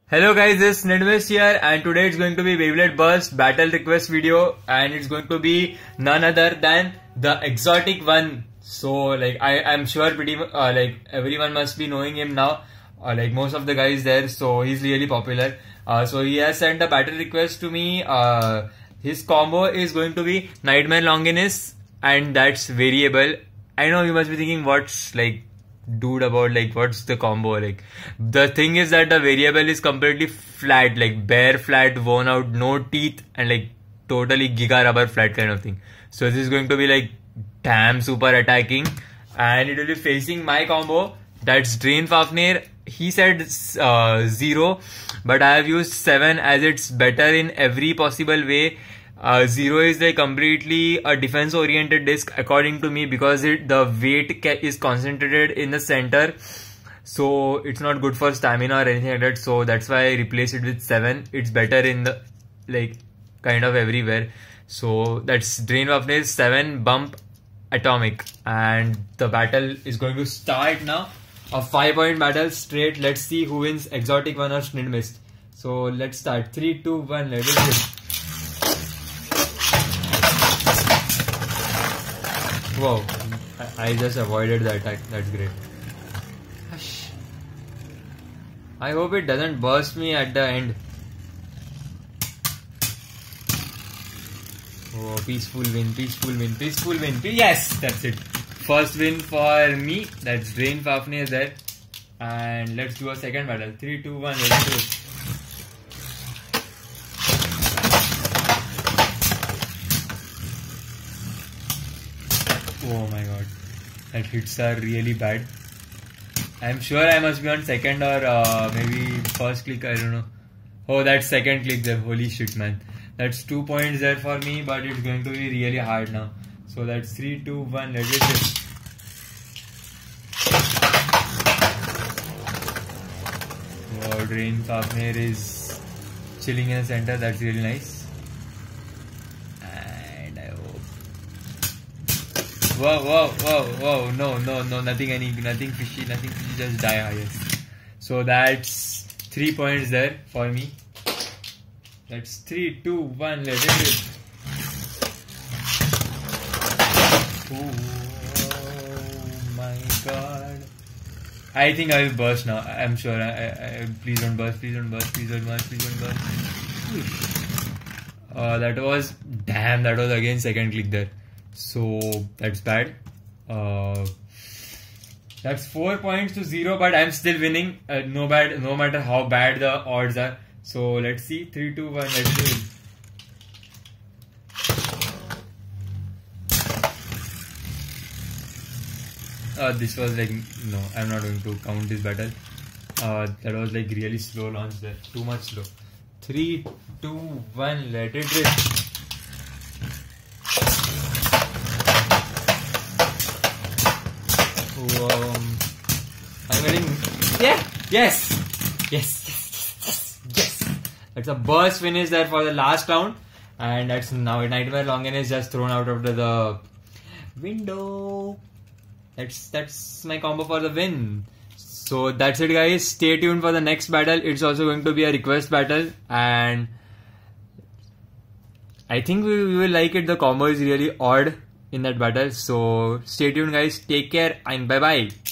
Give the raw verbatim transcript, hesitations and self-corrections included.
Hello guys, this is Longinus here and today it's going to be Beyblade Burst battle request video and it's going to be none other than the exotic one. So like I I'm sure pretty uh, like everyone must be knowing him now, uh, like most of the guys there. So he's really popular. Uh, so he has sent a battle request to me. Uh, his combo is going to be Nightmare Longinus and that's variable. I know you must be thinking what's like dude about like what's the combo. Like the thing is that the variable is completely flat, like bare flat, worn out, no teeth, and like totally giga rubber flat kind of thing. So this is going to be like damn super attacking and it will be facing my combo, that's Drain Fafnir. He said uh, zero, but I have used seven as it's better in every possible way. Uh, zero is like completely a defense oriented disc according to me because it the weight is concentrated in the center, so it's not good for stamina or anything like that. So that's why I replace it with seven. It's better in the like kind of everywhere. So that's Drain Fafnir seven bump atomic and the battle is going to start now. A five point battle straight. Let's see who wins, exotic one or Snid Mist. So let's start. three, two, one, let it go. Wow, I just avoided the attack, that's great. Hush. I hope it doesn't burst me at the end. Oh, peaceful win, peaceful win, peaceful win. Yes, that's it. First win for me, that's Drain Fafnir there. And let's do a second battle. three, two, one, let's do it. Oh my god, that hits are really bad. I'm sure I must be on second or uh, maybe first click, I don't know. Oh, that's second click there, holy shit man. That's two points there for me, but it's going to be really hard now. So that's three, two, one, let it hit. Wow, Drain Fafnir is chilling in the center, that's really nice. Whoa, whoa, whoa, whoa, no, no, no, nothing any, nothing fishy, nothing fishy, just die highest. So that's three points there for me. That's three, two, one, let it hit. Oh my god. I think I will burst now, I'm sure. I, I, I, please don't burst, please don't burst, please don't burst, please don't burst. Uh, that was, damn, that was again second click there. So that's bad. Uh, that's four points to zero, but I'm still winning. Uh, no bad, no matter how bad the odds are. So let's see. Three, two, one. Let's do it. Uh, this was like no. I'm not going to count this battle. Uh, that was like really slow launch there. Too much slow. Three, two, one. Let it rip. Um, I'm getting yeah yes yes yes yes yes. That's a burst finish there for the last round, and that's now Nightmare Longinus is just thrown out of the, the window. That's that's my combo for the win. So that's it, guys. Stay tuned for the next battle. It's also going to be a request battle, and I think we, we will like it. The combo is really odd in that battle. So stay tuned, guys. Take care and bye bye.